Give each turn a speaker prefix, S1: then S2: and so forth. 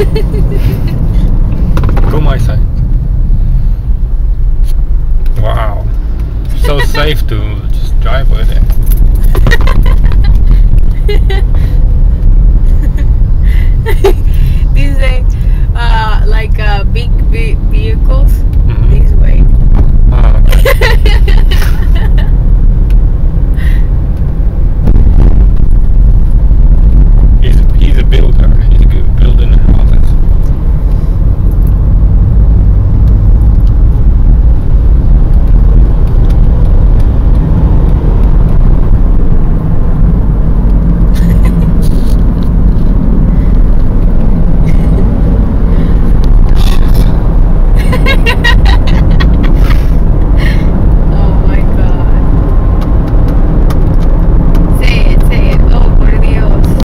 S1: Go my side. Wow. So safe to just drive with it.
S2: These are like big vehicles. This way.
S1: Oh, okay.